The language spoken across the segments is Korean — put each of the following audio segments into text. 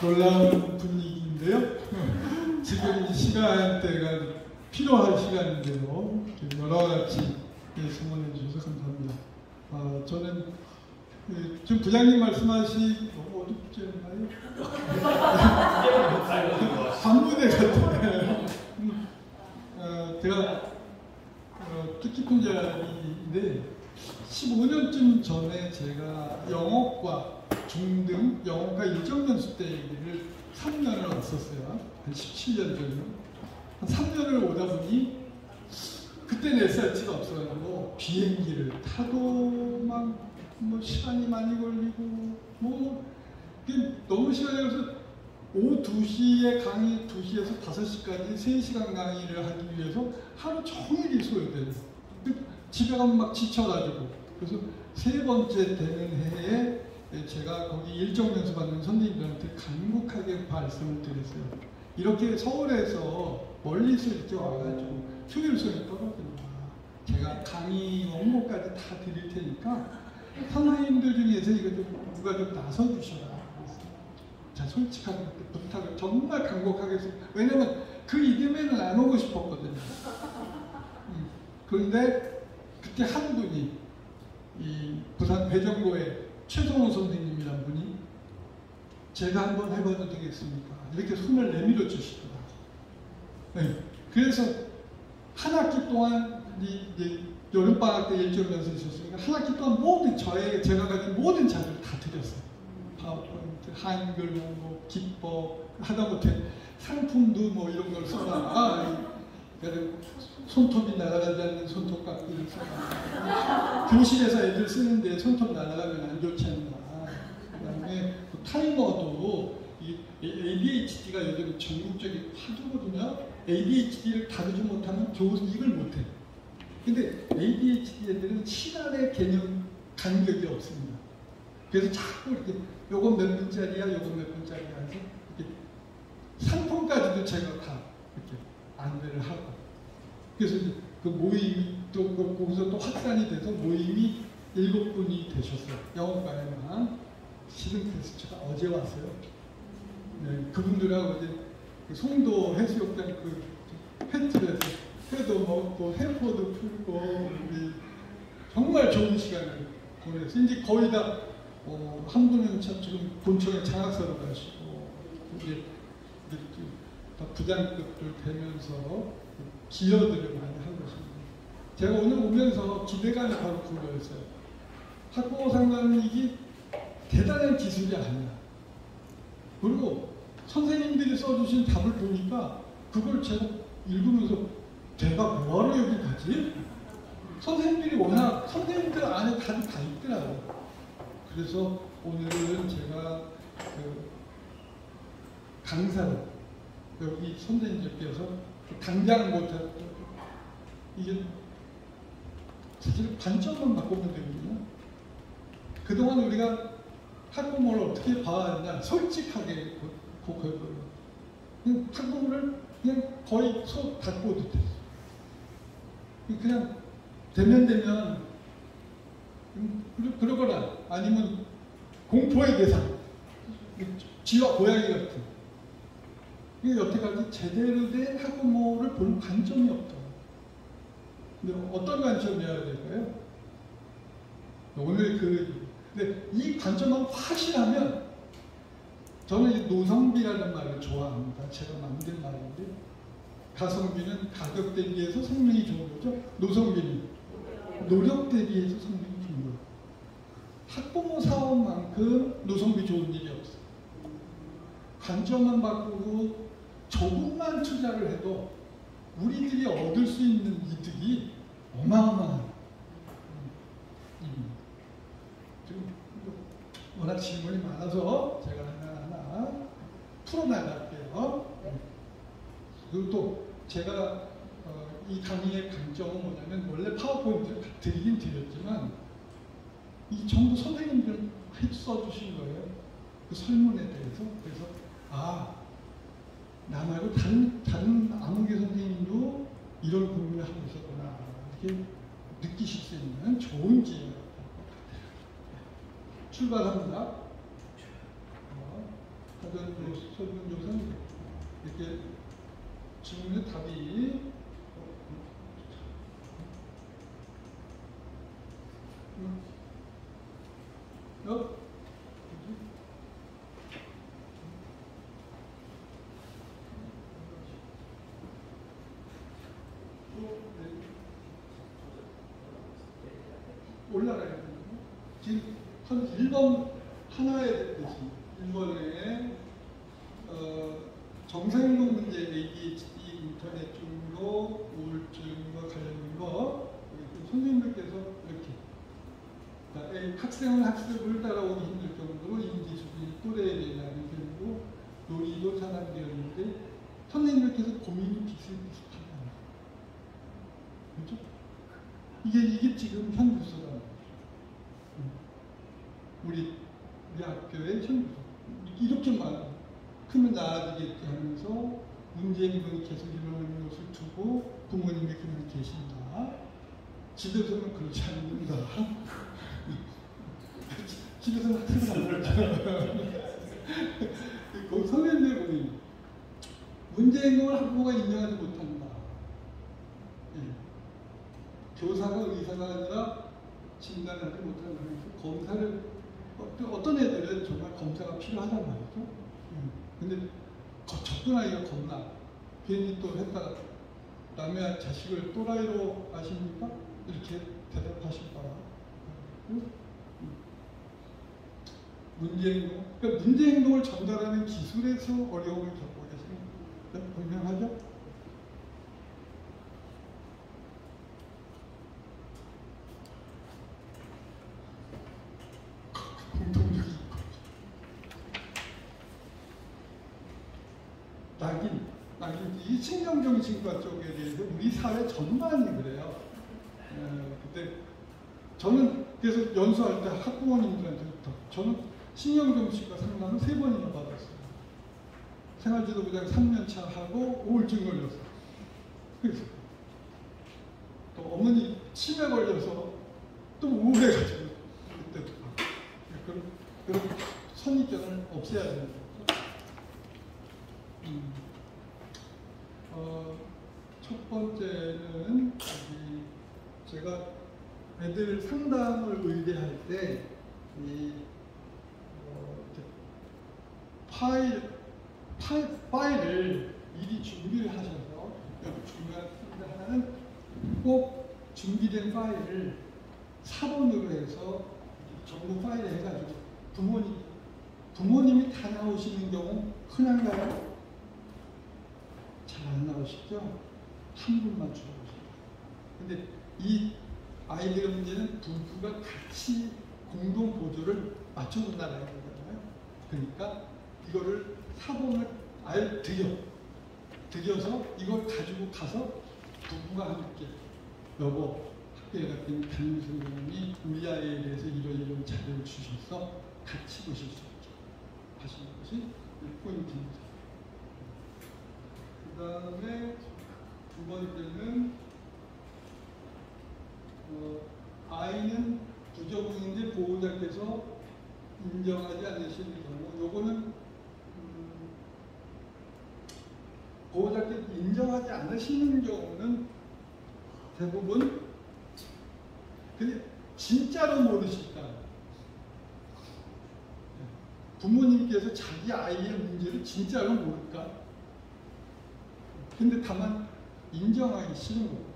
놀라운 분위기인데요. 지금 이 시간대가 필요한 시간인데요. 여러 가지 성원해 주셔서 감사합니다. 저는 지금 부장님 말씀하신 어렵지 않나요? 관무대 같은 제가 뜻깊은 자리인데 15년쯤 전에 제가 영어과 중등, 영어과 일정연수 때를 3년을 왔었어요. 한 17년 전이요. 한 3년을 오다 보니 그때는 SRT가 없어가지고 비행기를 타도 막 뭐 시간이 많이 걸리고 뭐 너무 시간이 걸려서 오후 2시에 강의 2시에서 5시까지 3시간 강의를 하기 위해서 하루 종일이 소요돼요. 집에 가면 막 지쳐가지고 그래서 3번째 되는 해에 제가 거기 일정 연수 받는 선생님들한테 간곡하게 말씀을 드렸어요. 이렇게 서울에서 멀리서 이렇게 와가지고 효율성이 떨어진다. 제가 강의 원고까지 다 드릴 테니까 선생님들 중에서 이거 좀 누가 좀 나서 주셔라. 자, 솔직하게 부탁을 정말 간곡하게 했어요. 왜냐면 그 이듬해는 안 오고 싶었거든요. 그런데 그때 한 분이 이 부산 배정고의 최성호 선생님이란 분이 제가 한번 해봐도 되겠습니까? 이렇게 손을 내밀어 주시더라고요. 네. 그래서 한 학기 동안 여름방학 때 일정 연수 있었으니까 한 학기 동안 모든 제가 가진 모든 자료를 다 드렸어요. 파워포인트, 한글, 뭐 기법, 하다못해 상품도 뭐 이런 걸 써라. 손톱이 날아가지 않는 손톱깎이를 써라. 교실에서 애들 쓰는데 손톱 날아가면 안 좋지 않나. 그 다음에 타이머도 이 ADHD가 요즘 전국적인 화두거든요. ADHD를 다루지 못하면 교직을 못해. 근데 ADHD 애들은 시간의 개념 간격이 없습니다. 그래서 자꾸 이렇게 요건 몇 분짜리야, 요건 몇 분짜리야 해서 이렇게 상품까지도 제가 다 이렇게 안내를 하고. 그래서 그 모임이 또 거기서 또 확산이 돼서 모임이 7분이 되셨어요. 영어과에만. 실은 그래서 제가 어제 왔어요. 네, 그분들하고 이제 송도 해수욕장 그 펜트에서 회도 먹고 해포도 풀고 정말 좋은 시간을 보냈어요. 이제 거의 다 한 분은 참 지금 본청에 장학사로 가시고 이제 다 부장급들 되면서 기여들을 많이 하고 있습니다. 제가 오늘 오면서 기대감이 바로 그거였어요. 학부모 상담은 이게 대단한 기술이 아니야. 그리고 선생님들이 써주신 답을 보니까 그걸 제가 읽으면서 내가 뭐하러 여기 가지? 선생님들이 워낙 선생님들 안에 답이 다 있더라고요. 그래서 오늘은 제가 그 강사로 여기 선생님들께서 당장 못했던 이게 사실 관점만 바꾸면 되거든요. 그동안 우리가 학부모를 어떻게 봐야 하냐 솔직하게 고백해요. 학부모를 그냥 거의 속 닫고 됐어요. 그냥 되면 그러거나 아니면 공포의 대상, 쥐와 고양이 같은. 이게 여태까지 제대로 된 학부모를 본 관점이 없다. 근데 어떤 관점이어야 될까요? 오늘 근데 이 관점만 확실하면 저는 이 노성비라는 말을 좋아합니다. 제가 만든 말인데 가성비는 가격 대비해서 성능이 좋은 거죠. 노성비는 노력 대비해서 성능이 좋은 거예요. 학부모 사업만큼 노성비 좋은 일이 없어요. 관점만 바꾸고 조금만 투자를 해도 우리들이 얻을 수 있는 이득이 어마어마한 일입니다. 지금 워낙 질문이 많아서 제가 하나하나 풀어나갈게요. 그리고 또 제가 이 강의의 강점은 뭐냐면 원래 파워포인트를 드리긴 드렸지만 이 전부 선생님들 써주신 거예요. 그 설문에 대해서. 그래서 나 말고 다른 아무개 선생님도 이런 고민을 하고 있었구나 이렇게 느끼실 수 있는 좋은 기회가 될 것 같아요. 출발합니다. 하던 설문조사는 이렇게 질문의 답이 올라가야 되는 지금 한 1번 하나에 대해서 1번에 정상용 문제 ADHD 인터넷 중독 우울증과 관련된 거 선생님들께서 이렇게 학생은 학습을 따라오기 힘들 정도로 인지 수준이 또래에 대한 그리고 놀이도 산안되었는데 선생님들께서 고민이 비슷비슷하다. 그렇죠? 이게 지금 현 부서다. 우리 학교의 현 부서. 이렇게만 크면 나아지겠지 하면서 문제행동이 계속 일어나는 것을 두고 부모님이 그냥 계신다. 집에서는 그렇지 않는다. 집에서는 학습을 안 하잖아. 그 선생님들 보니 문제행동을 학부모가 인정하지 못한다. 예. 교사가 의사가 아니라 진단하지 못한다. 검사를 어떤 애들은 정말 검사가 필요하단 말이죠. 근데 접근하기가 겁나. 괜히 또 했다가 남의 자식을 또라이로 아십니까? 이렇게 대답하실까봐. 문제행동. 그러니까 문제행동을 전달하는 기술에서 어려움을 겪고 계십니다. 분명하죠? 공통적인 거. 낙인, 이 신경정신과 쪽에 대해서 우리 사회 전반이 그래요. 그때 저는 그래서 연수할 때 학부모님들한테부터 저는 신경정신과 상담을 3번이나 받았어요. 생활지도부장 3년차 하고 우울증 걸렸어요. 그래서 또 어머니 치매 걸려서 또 우울해가지고 그때도 그런 선입견을 없애야 되는 거죠. 첫 번째는 제가 애들 상담을 의뢰할 때 파일을 미리 준비를 하셔서 여기 중요한 파일 하나는 꼭 준비된 파일을 사본으로 해서 정보 파일에 해가지고 부모님이 다 나오시는 경우 흔한가요? 잘 안 나오시죠? 한 분만 주어오십니다. 근데 이 아이들의 문제는 부부가 같이 공동 보조를 맞춰서 나가야 되잖아요. 그러니까 이거를 사본을 아예 드려서 이걸 가지고 가서 부부가 함께 여보 학교에 갔더니 담임 선생님이 우리 아이에 대해서 이런 자료를 주셔서 같이 보실 수 있게 하시는 것이 포인트입니다. 그 다음에 두 번째는 아이는 부적응인데 보호자께서 인정하지 않으시는 경우 요거는 보호자께서 인정하지 않으시는 경우는 대부분 그냥 진짜로 모르실까. 부모님께서 자기 아이의 문제를 진짜로 모를까. 근데 다만 인정하기 싫은 거고.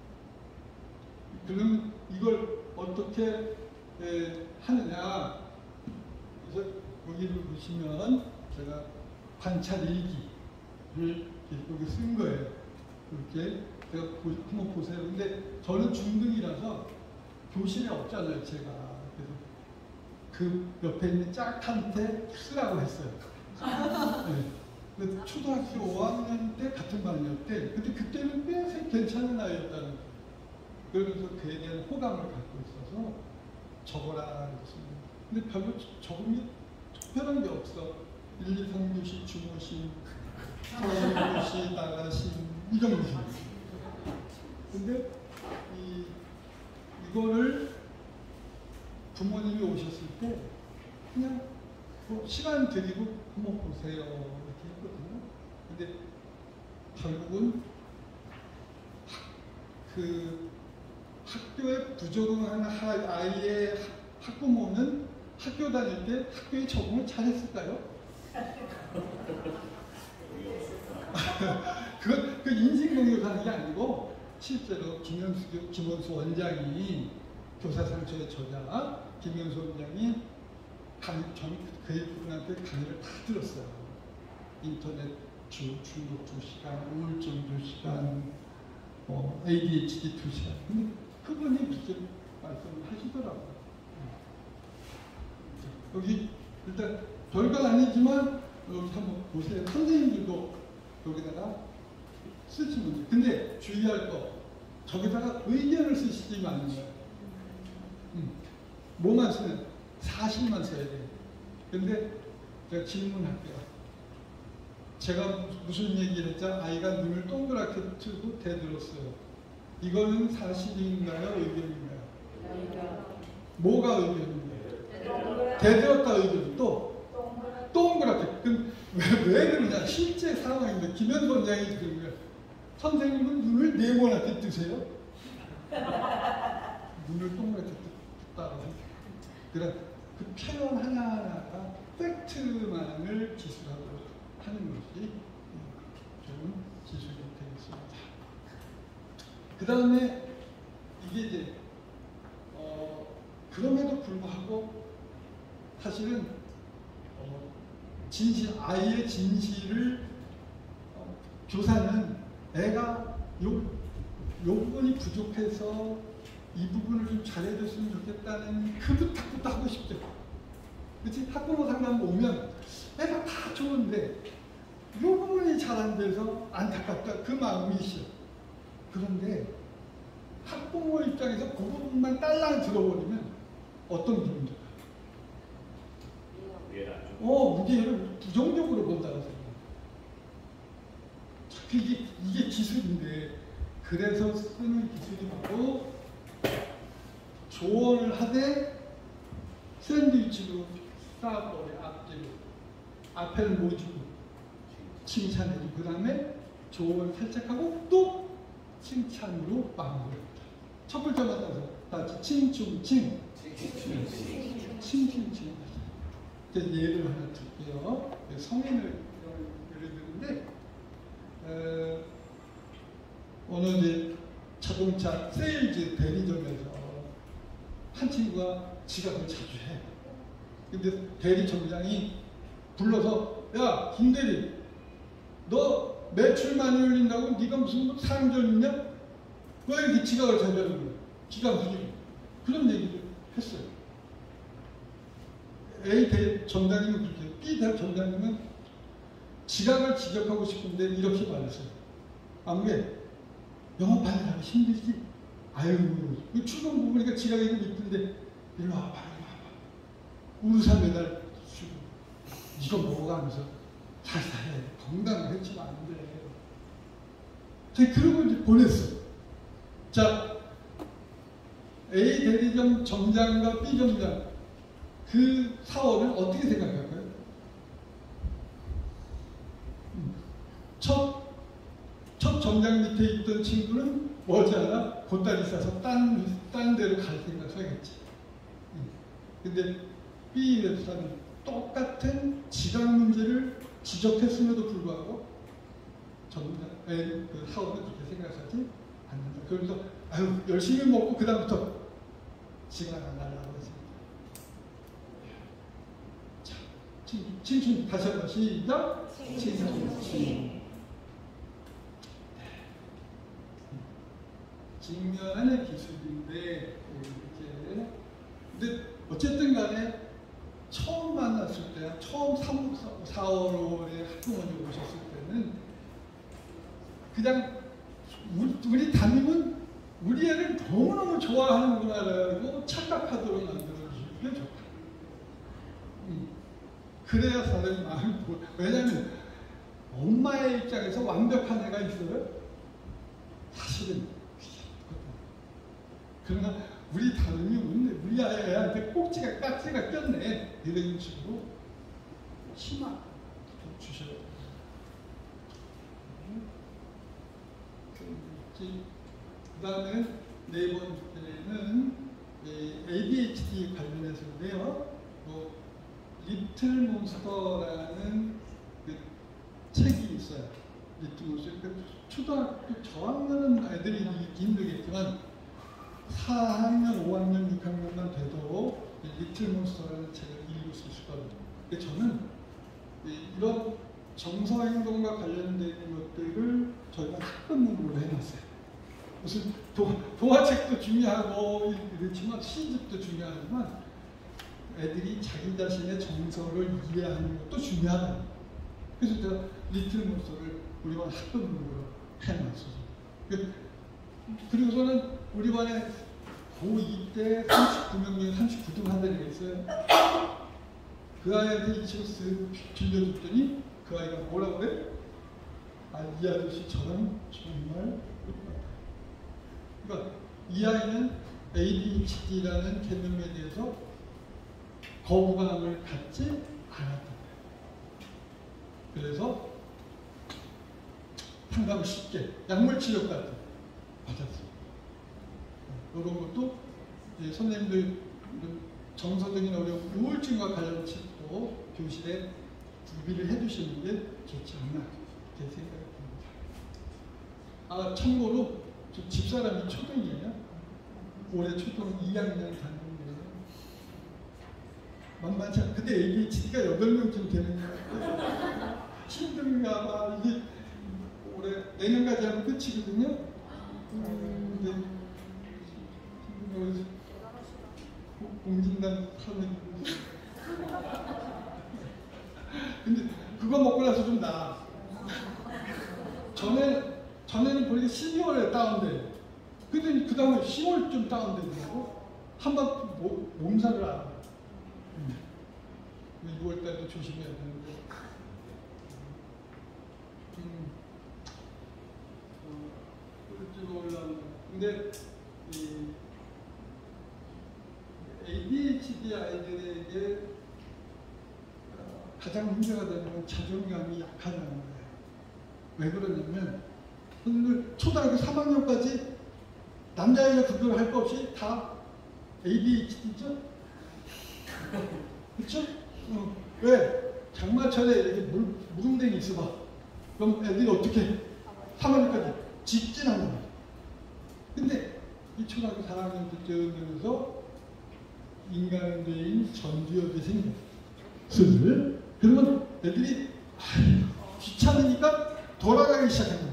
그러면 이걸 어떻게 하느냐. 그래서 여기를 보시면 제가 관찰 일기를 여기 쓴 거예요. 이렇게 제가 한번 보세요. 근데 저는 중등이라서 교실에 없잖아요, 제가. 그래서 그 옆에 있는 짝한테 쓰라고 했어요. 네. 초등학교 5학년 때 같은 반이었대. 근데 그때는 꽤 괜찮은 아이였다는 거예요. 그러면서 그에 대한 호감을 갖고 있어서 적어라 했습니다. 근데 별로 적음이 특별한 게 없어. 1, 2, 3교시 주무신, 4교시 나가신 이런 것이. 근데 이거를 부모님이 오셨을 때 그냥 시간 드리고 한번 보세요 이렇게 했거든요. 근데 결국은 그 학교에 부적응하는 아이의 학부모는 학교 다닐 때 학교에 적응을 잘했을까요? 그 인식능력 하는 게 아니고 실제로 김원수 원장이 교사상처의 저자 김원수 원장이 그분한테 강의를 다 들었어요. 인터넷 중독 2시간, 우울증 2시간, ADHD 2시간. 근데 그분이 무슨 말씀을 하시더라고요. 여기 일단 별건 아니지만 여기 한번 보세요. 선생님들도 여기다가 쓰시면 돼요. 근데 주의할 거 저기다가 의견을 쓰시지 마는 거예요. 뭐만 쓰면 사실만 써야 돼요. 근데 제가 질문할게요. 제가 무슨 얘기를 했죠? 아이가 눈을 동그랗게 뜨고 대들었어요. 이거는 사실인가요? 의견인가요? 뭐가 의견인가요? 대들었다 의견. 또 동그랗게. 그럼 왜 그러냐? 실제 상황인데 김현수 원장이 그런 거예요. 선생님은 눈을 네모나게 뜨세요? 눈을 동그랗게 떴다고 그래 그 표현 하나하나가 팩트만을 기술하고 하는 것이 좋은 기술이 되겠습니다. 그 다음에 이게 이제 그럼에도 불구하고 사실은 아이의 진실을 교사는 애가 요 부분이 부족해서 이 부분을 좀 잘해줬으면 좋겠다는 그 부탁부터 하고 싶죠. 그렇지? 학부모 상담 오면 애가 다 좋은데 이 부분이 잘 안 돼서 안타깝다 그 마음이 있어. 그런데 학부모 입장에서 그 부분만 딸랑 들어버리면 어떤 기분이 들어요? 무게를 부정적으로 본다고 생각해요. 이게 기술인데 그래서 쓰는 기술이 바로 조언을 하되 샌드위치로 쌓아버려 앞에를 못 주고 칭찬해주고 그 다음에 조언을 살짝 하고 또 칭찬으로 마무리합니다. 첫 글자 맞아서 다시 칭칭칭 예를 하나 드릴게요. 성인을 예를 드는데 어느 이제 자동차 세일즈 대리점에서 한 친구가 지갑을 자주 해. 근데 대리점장이 불러서 야 김대리 너 매출 많이 올린다고 네가 무슨 상전 있냐? 왜 이렇게 지갑을 자주 하는 거야? 지갑 무슨 그런 얘기를 했어요. A 대점장님은 그렇게 B 대점장님은 지갑을 지적하고 싶은데 이렇게 말했어요. 아무게 영업하느라고 힘들지? 아유 출근 보니까 지갑이 좀 이쁜데 일로 와봐. 우르사 매달 주고 이거 먹어가면서 잘 살아야 돼. 건강을 해치면 안 돼. 제가 그러고 이제 보냈어. 자, A 대리점 점장과 B 점장 그 사업을 어떻게 생각할까요? 첫 점장 밑에 있던 친구는 머지않아 보따리 싸서 딴 데로 갈 생각하겠지. 근데 B 웹사는 똑같은 지각 문제를 지적했음에도 불구하고 그 사업은 그렇게 생각하지 않는다. 그러면서 아유 열심히 먹고 그 다음부터 지각 안 하려고 했습니다. 자, 칭칭 다시 한번 시작. 칭칭. 직면하는 기술인데 이렇게 근데 어쨌든 간에 처음 만났을 때 처음 3, 4, 5월에 학부모님 오셨을 때는 그냥 우리 담임은 우리 애를 너무너무 좋아하는구나라고 착각하도록 만들어주시면 좋다. 그래야 사람이 마음이 왜냐하면 엄마의 입장에서 완벽한 애가 있어요? 사실은 그러나 우리 담임이 우리 애한테 꼭지가 깍지가 꼈네 이런 식으로 치마 주셔야 돼요. 그 다음에 네 번째는 ADHD 관련해서인데요. 리틀 몬스터라는 그 책이 있어요. 리틀 몬스터. 초등학교 저학년은 애들이 읽기 힘들겠지만 4학년, 5학년, 6학년만 돼도 리틀 몬스터라는 책을 읽을 수 있을 거예요. 저는 이런 정서 행동과 관련된 것들을 저희가 학급문으로 해놨어요. 무슨 동화책도 중요하고 그렇지만 시집도 중요하지만 애들이 자기 자신의 정서를 이해하는 것도 중요하다. 그래서 제가 리틀 몬스터를 우리 반 학급문으로 해놨어요. 그리고서는 우리 반에 고2 때 39명 중에 39등 한 애가 있어요. 그 아이한테 이 책을 쓱 빌려줬더니 그 아이가 뭐라고 그래? 이 아저씨 저랑 정말 그러니까 이 아이는 ADHD라는 개념에 대해서 거부감을 갖지 않았다. 그래서 상담을 쉽게 약물 치료까지 받았습니다. 이런 것도 선생님들 정서적인 어려움, 우울증과 관련 책도 교실에 구비를 해두시는 게 좋지 않나 이렇게 생각합니다. 참고로 저 집사람이 초등이에요. 올해 초등 2학년 다니는데요. 만만치 않아. 근데 ADHD가 8명쯤 되는 거예요. 힘든가 봐. 이게 올해 내년까지 하면 끝이거든요. 근데 공진단 하는 근데 그거 먹고 나서 좀 나아. 전에는 보니까 12월에 다운돼. 근데 그 다음에 10월쯤 다운되더라고. 한번 몸살을 안 해. 6월달도 조심해야 되는데. 근데 ADHD 아이들에게 가장 문제가 되는 건 자존감이 약하다는 거예요. 왜 그러냐면 초등학교 3학년까지 남자애가 그걸 할 거 없이 다 ADHD죠? 그쵸? 왜? 장마철에 이렇게 무릉댕이 있어봐. 그럼 애들이 어떻게 3학년까지 직진한단 말이야. 근데 이 초등학교 4학년 때쯤 되면서 인간대인 전두엽이 생겨. 슬슬. 그러면 애들이 귀찮으니까 돌아가기 시작한다.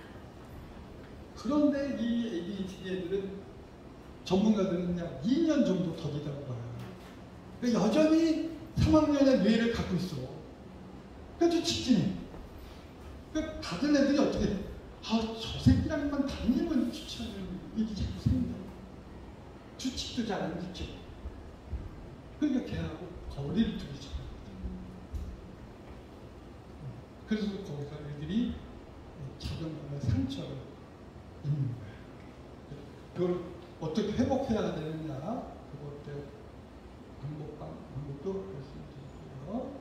그런데 이 ADHD 애들은 전문가들은 약 2년 정도 더디다고 봐요. 그러니까 여전히 3학년의 뇌를 갖고 있어. 그러니까 좀 직진해. 그러니까 다들 애들이 어떻게 저 새끼랑만 다니면 귀찮은 일이 자꾸 생겨. 규칙도 잘 안 지켜. 그러니까 걔하고 거리를 두기 시작합니다. 그래서 거기서 애들이 자존감의 상처를 입는 거예요. 그걸 어떻게 회복해야 되느냐, 그것도 방법도 말씀드릴게요.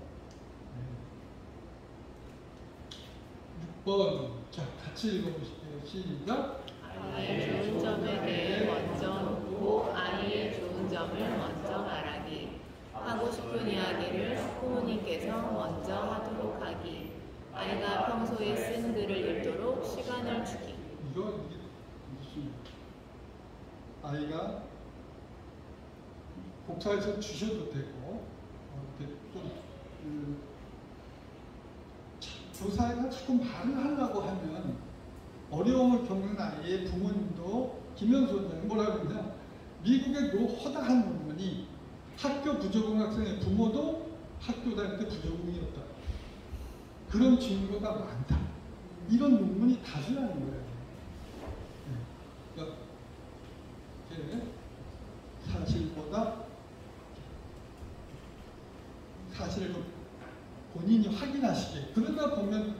6번, 자 같이 읽어보실게요. 시작. 아이의 좋은 점에 대해 먼저 묻고 아이의 좋은 점을 먼저 말하기. 하고 싶은 이야기를 부모님께서 먼저 하도록 하기. 아이가 평소에 쓴 글을 읽도록 시간을 주기. 이게 무슨 아이가 복사해서 주셔도 되고 좀 교사가 자꾸 말을 하려고 하면 어려움을 겪는 아이의 부모님도 김현수 원장이 뭐라고 그러냐, 미국의 허다한 논문이 학교 부적응 학생의 부모도 학교 다닐 때 부적응이었다. 그런 증거가 많다. 이런 논문이 다수라는 거예요. 그러니까 사실보다 사실을 본인이 확인하시게. 그러다 보면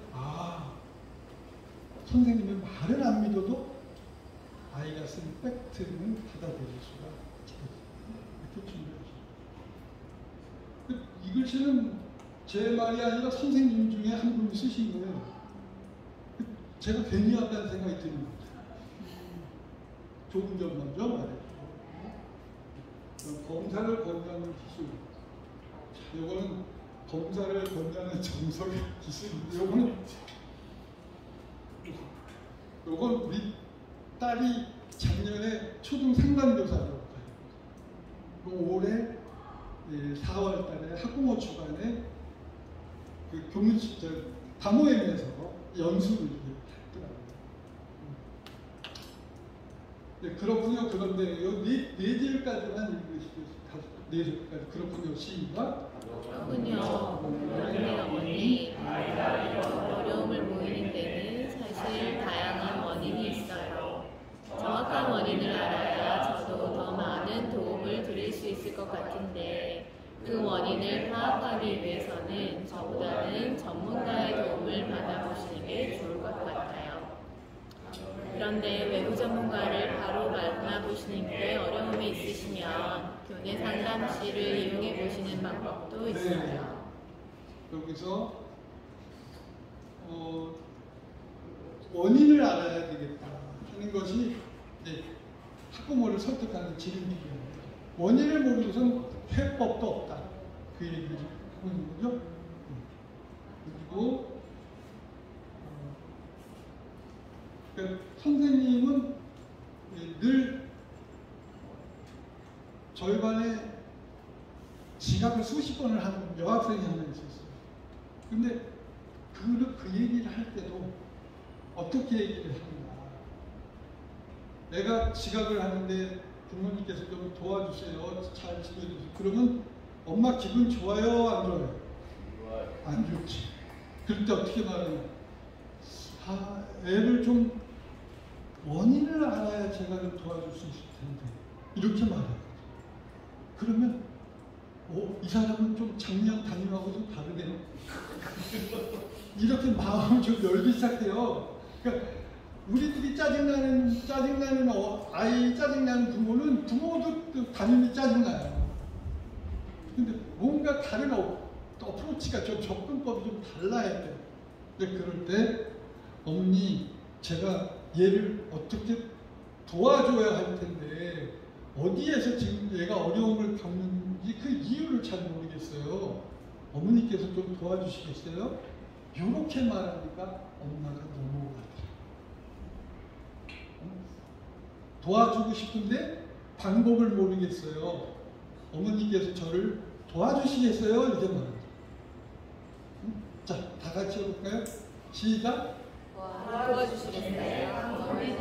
선생님의 말을 안 믿어도 아이가 쓴 팩트는 받아들일 수가 있거든요. 이렇게 준비하시죠. 이 글씨는 제 말이 아니라 선생님 중에 한 분이 쓰신 거예요. 제가 괜히 왔다는 생각이 드는 거죠. 조금 전 먼저 말했죠. 검사를 권유하는 기술. 자, 이거는 검사를 권유하는 정석의 기술인데, 요건 우리 딸이 작년에 초등 상담교사로 올해 4월 달에 학부모 주간에 그 다모임에서 연수를 했더라고요. 네, 그렇군요. 그런데 요 네 줄까지만 읽으시겠어요? 4줄까지. 그렇군요. 시인가? 그렇군요. 어머니, 어려움을 보이는 데는 사실 다양한 원인이 있어요. 정확한 원인을 알아야 저도 더 많은 도움을 드릴 수 있을 것 같은데 그 원인을 파악하기 위해서는 저보다는 전문가의 도움을 받아보시는 게 좋을 것 같아요. 그런데 외부 전문가를 바로 만나보시는 게 어려움이 있으시면 교내 상담실을 이용해 보시는 방법도 있어요. 네. 여기서 원인을 알아야 되겠다 하는 것이 학부모를 설득하는 지름길이에요. 원인을 모르고선 해법도 없다. 그 얘기를 하는 거죠. 그리고 그러니까 선생님은 늘 저희 반에 지각을 수십 번을 하는 여학생이 한 명 있었어요. 근데 그 얘기를 할 때도 어떻게 얘기를 하는가. 내가 지각을 하는데 부모님께서 좀 도와주세요. 잘 지켜주세요. 그러면 엄마 기분 좋아요? 안 좋아요? 안 좋지. 그럴 때 어떻게 말하냐. 애를 좀 원인을 알아야 제가 좀 도와줄 수 있을 텐데. 이렇게 말해요. 그러면 이 사람은 좀 작년 담임하고 좀 다르네요. 이렇게 마음을 좀 열기 시작해요. 그러니까 우리들이 짜증나는 아이 짜증나는 부모는 부모도 담임이 짜증나요. 근데 뭔가 다른 어프로치가 좀 접근법이 좀 달라야 돼요. 근데 그럴 때 어머니 제가 얘를 어떻게 도와줘야 할 텐데 어디에서 지금 얘가 어려움을 겪는지 그 이유를 잘 모르겠어요. 어머니께서 좀 도와주시겠어요? 이렇게 말하니까 엄마가 넘어가더라고요. 도와주고 싶은데 방법을 모르겠어요. 어머니께서 저를 도와주시겠어요? 이렇게 말합니다. 자, 다 같이 해볼까요? 시작! 도와주시겠어요?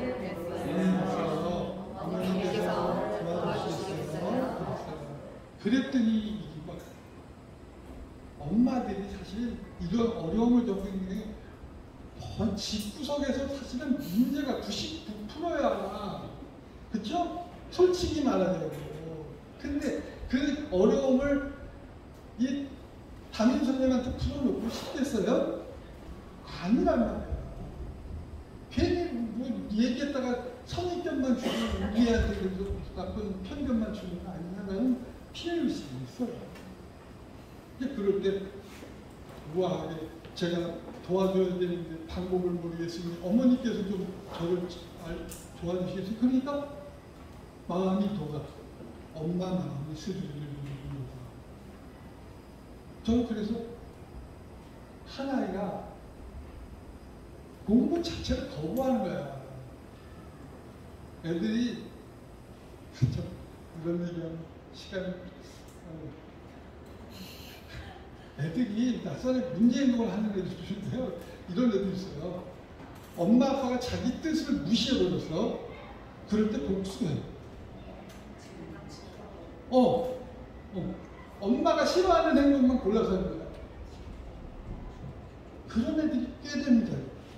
어머니께서 도와주시겠어요? 그랬더니 막 엄마들이 사실 이런 어려움을 겪고 있는 게 집구석에서 사실은 문제가 99%야. 그쵸? 솔직히 말하자고. 근데 그 어려움을 이 담임 선생님한테 풀어놓고 싶겠어요? 아니란 말이야. 괜히 뭐 얘기했다가 선입견만 주고 우리한테 나쁜 편견만 주는 거 아니냐는 피해의식이 있어요. 그럴 때 우아하게 제가 도와줘야 되는데 방법을 모르겠으니 어머니께서 좀 저를 도와주시겠어요? 그러니까 마음이 도가 엄마 마음이 스르르르 옵니다. 저는 그래서 하나이가 공부 자체를 거부하는 거야. 애들이 이런 얘기하면 시간이 애들이 낯선에 문제행동을 하는 애들인데요. 이런 애들 있어요. 엄마 아빠가 자기 뜻을 무시해버렸어. 그럴 때 복수해. 엄마가 싫어하는 행동만 골라서 하는 거야. 그런 애들이 꽤 됩니다.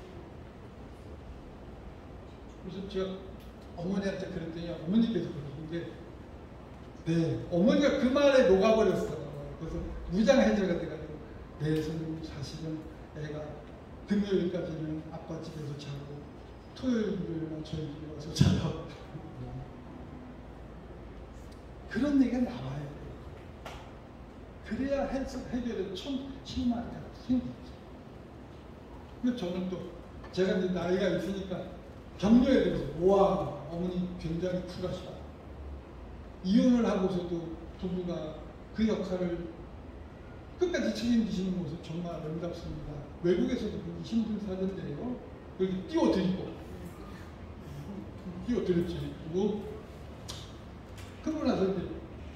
그래서 제가 어머니한테 그랬더니 어머니께서 그러는데 네, 어머니가 그 말에 녹아버렸어. 그래서 무장해제가 돼가지고 네, 선생님 사실은 애가 금요일까지는 아빠 집에서 자고 토요일만 저희 집에 와서 자요. 그런 얘기가 나와요. 그래야 해결의 실마리가 생기죠. 그래서 저는 또 제가 이제 나이가 있으니까 격려에 대해서 와 어머니 굉장히 쿨하시다. 이혼을 하고서도 부부가 그 역할을 끝까지 책임지시는 모습 정말 아름답습니다. 외국에서도 그렇게 힘든 사례인데요. 여기 띄워드렸지. 그리고 그러고 나서 이제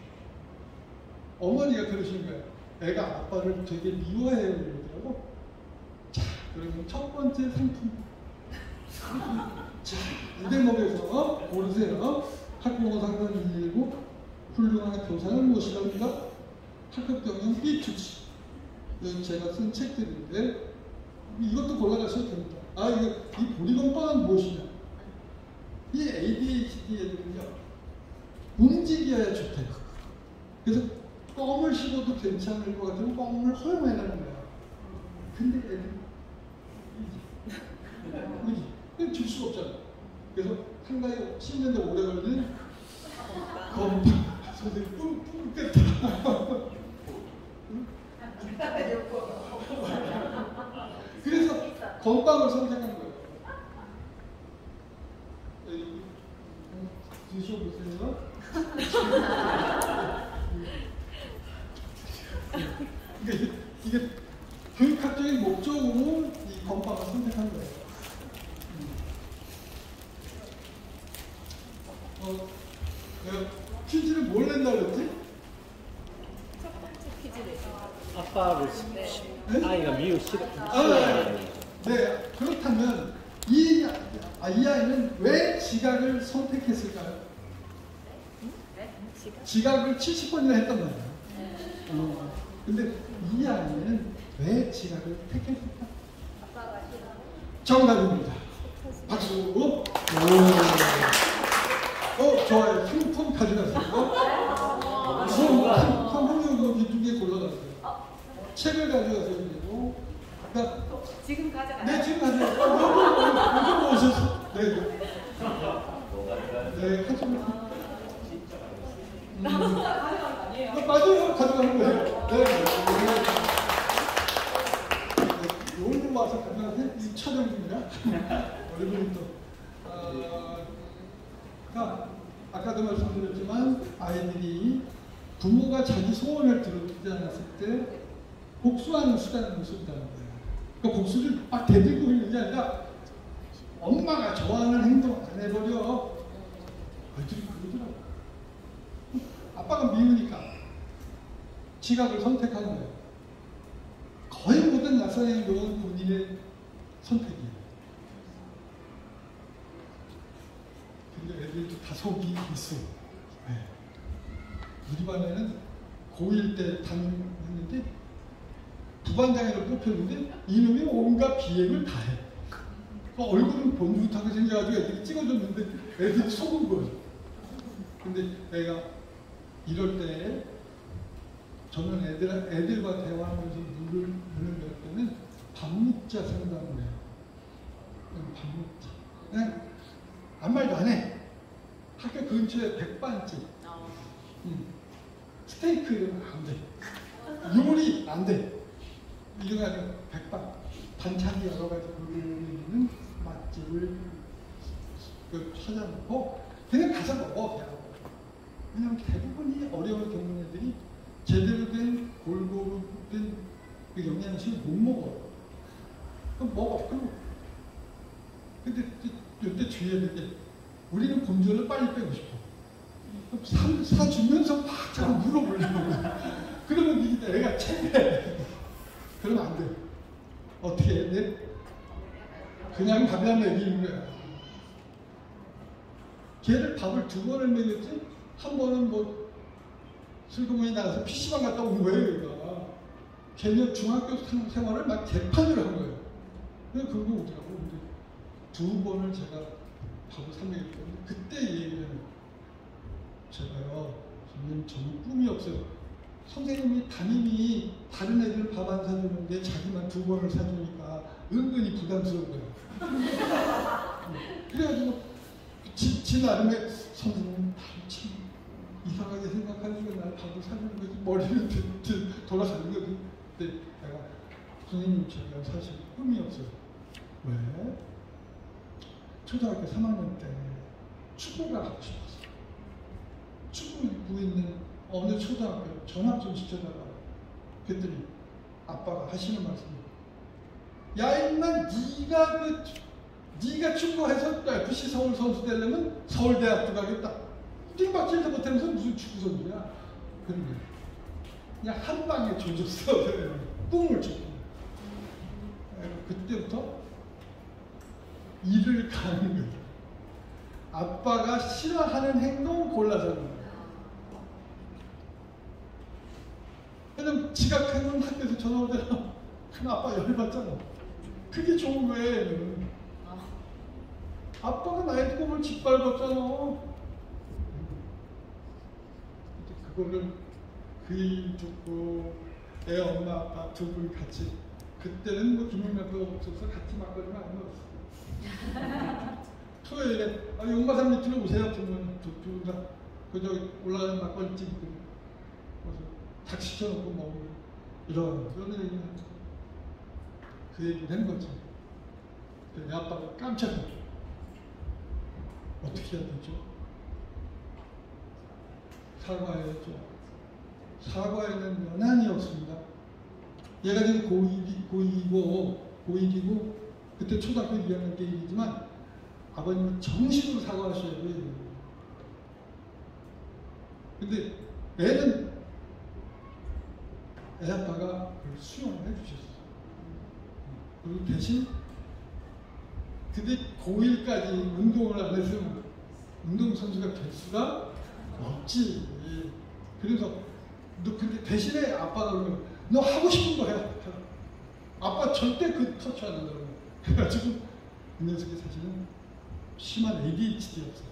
어머니가 그러시는 거예요. 애가 아빠를 되게 미워해요. 그러더라고. 자, 그러면 첫 번째 상품. 자, 이 대목에서 고르세요. 학부모 상담 119, 훌륭한 교사는 무엇이랍니까? 학급 경영 B투지. 이건 제가 쓴 책들인데 이것도 골라가셔도 됩니다. 아, 이 보리건빵은 무엇이냐? 이 ADHD 애들은요, 움직여야 좋대요. 그래서 껌을 씹어도 괜찮을 것 같으면 껌을 허용해라는 거야. 근데 애들이 그지? 줄 수가 없잖아. 그래서 상당히 씹는데 오래 걸리는 건빵. 선생님 뿜뿜 뺐다. 그래서 건빵을 선택한 거예요. 드셔보세요. 이게 교육학적인 목적으로 이 건빵을 선택한 거예요. 내가 퀴즈를 뭘 낸다 그랬지? 첫 번째 퀴즈 내세요. 아빠를 네. 아이가 미우 싫어. 네, 그렇다면 이 아이는 왜 지각을 선택했을까요? 네? 지각을 70번이나 했단 말이에요. 근데 이 아이는 왜 지각을 택했을까? 아빠가 싫어. 정답입니다. 박수. 좋아요. 상품 가져갔어요. 상품용 이쪽에 골라놨어요. 책을 가져가세요. 그리고 지금 가져가요. 네, 지금 가져가세요. 이거 오셔서. 네, 하시면. 맞아요. 가져가는 거예요. 네. 오늘 와서 가져가세요. 이 촬영 중이야. 얼굴이 또. 아까도 말씀드렸지만 아이들이 부모가 자기 소원을 들어주지 않았을 때 복수하는 수단을 쓴다는 거예요. 그러니까 복수를 막 대들고 있는 게 아니라 엄마가 좋아하는 행동 안 해버려. 아이들이 그러더라고. 아빠가 미우니까 지각을 선택하는 거예요. 거의 모든 낯선의 행동은 본인의 선택이에요. 근데 애들도 다 속이 있어. 네. 우리 반에는 고1 때 담임했는데 부반장으로 뽑혔는데 이놈이 온갖 비행을 다 해. 얼굴은 본붓하게 생겨가지고 애들이 찍어줬는데 애들이 속은 거예요. 근데 애가 이럴 때 저는 애들과 대화하면서 문을 열 때는 반문자 상담을 해요. 반문자. 그냥 아무 말도 안 해. 학교 근처에 백반집. 스테이크 이런 거 안 돼. 요리 안 돼. 이런 거 아니라 백반. 반찬이 여러 가지 있는 맛집을 찾아놓고 그냥 가서 먹어. 그냥. 왜냐면 대부분이 어려움을 겪는 애들이 제대로 된 골고루 된 그 영양식을 못 먹어. 그럼 먹어. 근데 이때 주의해야 될 게 우리는 곤조를 빨리 빼고 싶어. 사주면서 막 자꾸 물어보려고. 그러면 이게 애가 체해. 그러면 안 돼. 어떻게 해야 돼? 그냥 밥이랑 먹이는 거야. 걔를 밥을 2번을 먹였지? 한 번은 뭐 슬그머니 나가서 PC방 갔다 온 거예요. 얘가. 걔는 중학교 생활을 막 개판을 한 거예요. 그래서 그거 오더라고. 근데 2번을 제가 밥을 사먹였거든요. 그때 얘기를 제가요, 선생님 저는 꿈이 없어요. 선생님이 담임이 다른 애들 밥 안 사주는데 자기만 2번을 사주니까 은근히 부담스러운 거예요. 그래가지고 지 나름의 선생님 다른 참 이상하게 생각하니까 날 봐도 살리는 거지 머리는 돌아가는 거지. 근데 내가 선생님 제가 사실 꿈이 없어요. 왜? 초등학교 3학년 때 축구가 하고 싶었어. 축구부 있는 어느 초등학교 전학 좀 시켜달라. 그랬더니 아빠가 하시는 말씀이 야 인만 네가 축구해서 FC 서울 선수 되려면 서울대학교 가겠다. 띵박질도 못하면서 무슨 축구 선수야. 그런데 그냥 한 방에 조졌어. 꿈을 줬고 그때부터 일을 가는 거야. 아빠가 싫어하는 행동 골라서 하는 거야. 왜냐면 지각하면 학교에서 전화 오잖아. 그럼 아빠 열받잖아. 그게 좋은 거예요. 아빠가 나의 꿈을 짓밟았잖아. 그거를 그 일 듣고 애 엄마 아빠 두 분 같이 그때는 뭐 김용남도 없어서 같이 막걸리만 안 먹었어. 토요일에 용마산 밑으로 오세요. 그러면 두 분 다 그저 올라가는 막걸리집 그래서 닭 시켜놓고 먹고 이런 그런 얘기는 그 얘기를 한 거지. 내 아빠가 깜짝 놀랐어. 어떻게 해야 되죠? 사과해야죠. 사과에는 연한이 없습니다. 얘가 지금 고1이고 그때 초등학교 2학년 때 일이지만 아버님은 정식으로 사과하셔야 돼요. 근데 애는 애 아빠가 그걸 수용을 해주셨어요. 그리고 대신 근데 고1까지 운동을 안 했으면 운동선수가 될 수가 없지. 그래서 너 근데 대신에 아빠가 그러면 너 하고 싶은 거 해. 아빠 절대 그 터치 안 한다고. 그래가지고 이 녀석이 사실은 심한 ADHD였어요.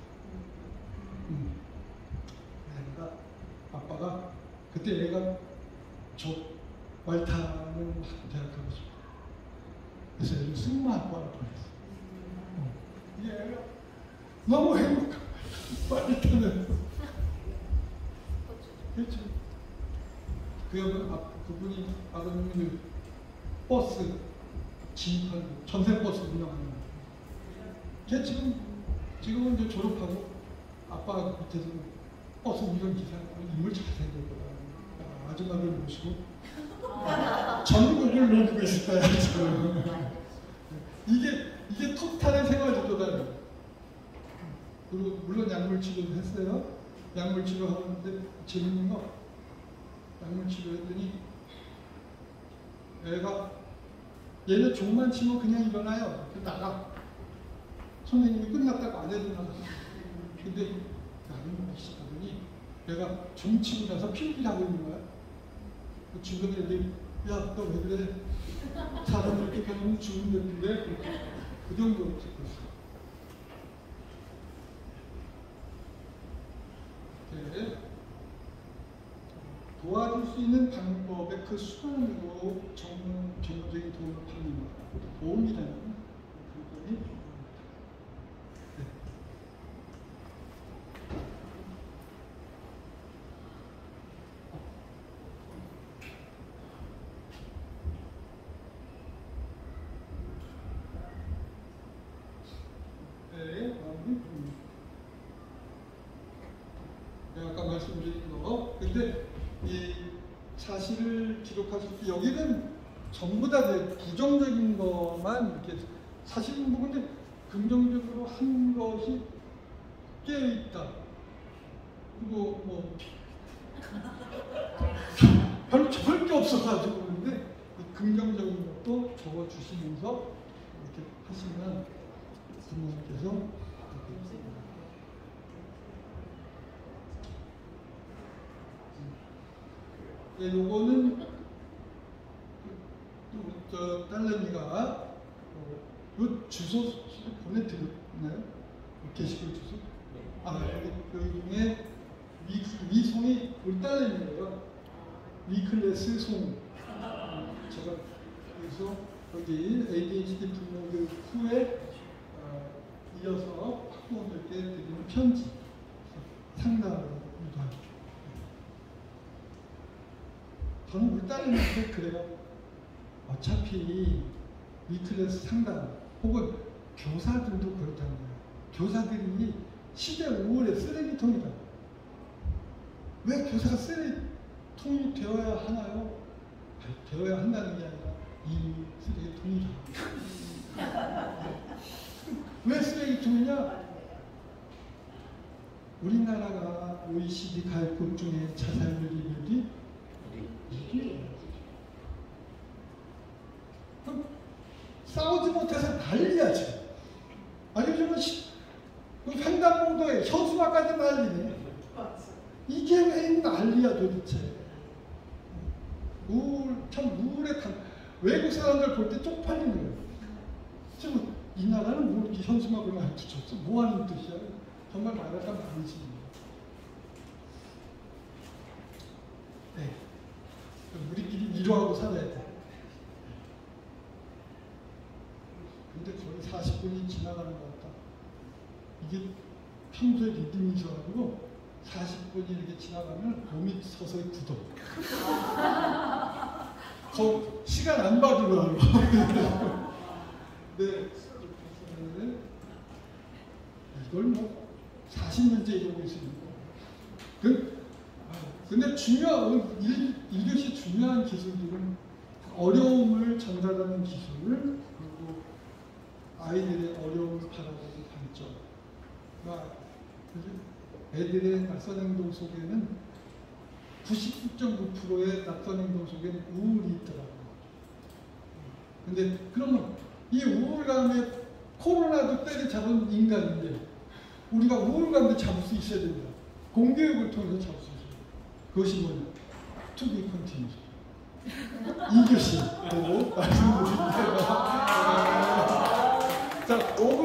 그러니까 아빠가 그때 얘가 저 말타는 대학 가고 싶어. 그래서 얘를 승마학과를 보냈어. 이 애가 너무 행복하고 말타는 그렇죠. 그분이 아버님이 버스 진입하는 전세버스 운영하는 거예요. 걔 지금은 이제 졸업하고 아빠 밑에서 버스 운전기사 인물 잘생겼거든. 아줌마들 모시고 전국을 누비고 있을 거야. 이게 토탈의 생활지도다. 그리고 물론 약물 치료도 했어요. 약물 치료하는데 재밌는 거 약물 치료했더니 애가 얘는 종만 치면 그냥 일어나요. 나가. 선생님이 끝났다고 안 해도 나가. 근데 나는 뭐 시작하더니 얘가 종 치고 나서 필기하고 있는 거야. 그 주변에 애들이 야, 너 왜 그래? 사람 이렇게 가면 죽는다는데 그 정도로 찍고 있어. 네. 도와줄 수 있는 방법의 그 수단으로 전문적인 도움을 받는 것. 도움이라는 부분이 아까 말씀드린 거. 근데 이 사실을 기록하실 때 여기는 전부 다 부정적인 것만 이렇게 사실은 뭐 근데 긍정적으로 한 것이 깨어있다. 그리고 뭐 별로 적을 게 없어가지고 그런데 긍정적인 것도 적어주시면서 이렇게 하시면 부모님께서 예, 요거는 저 딸내미가 요 주소 보내드렸나요? 게시글 주소? 여기 중에 위송이 우리 딸내미예요. 위클래스 송. 제가 그래서 여기 ADHD 부모교육 후에 이어서 학부모들께 드리는 편지 상담을 유도합니다. 저는 우리 딸님한테 그래요. 어차피 리트레스 상담 혹은 교사들도 그렇다는 거예요. 교사들이 시대 5월의 쓰레기통이다. 왜 교사가 쓰레기통이 되어야 하나요? 되어야 한다는 게 아니라 이 쓰레기통이다. 왜 쓰레기통이냐? 우리나라가 OECD 가입국 중에 자살률 비율이 1위예요. 싸우지 못해서 난리야 지금. 요즘은 횡단보도에 현수막까지 난리네. 이게 왜 난리야 도대체. 참 우울해. 외국 사람들 볼 때 쪽팔리는 거예요. 지금 이 나라는 뭐 이렇게 현수막을 많이 붙였어? 뭐 하는 뜻이야? 정말 말할까 말이지. 네. 우리끼리 위로하고 살아야 돼. 근데 거의 40분이 지나가는 것 같다. 이게 평소에 리듬이셔가지고 40분이 이렇게 지나가면 몸이 서서히 굳어. 시간 안 봐주더라고. 네. 이걸 뭐 40년째 이러고 있으니까. 근데 중요한, 1교시 중요한 기술들은 어려움을 전달하는 기술, 그리고 아이들의 어려움을 바라보는 관점. 애들의 낯선 행동 속에는 99.9%의 낯선 행동 속에는 우울이 있더라고요. 근데 그러면 이 우울감에 코로나도 때려잡은 인간인데 우리가 우울감도 잡을 수 있어야 됩니다. 공교육을 통해서 잡을 수 있어요. 그것이 뭐냐? To be continued. 2교시 보고 말씀드릴게요. 자,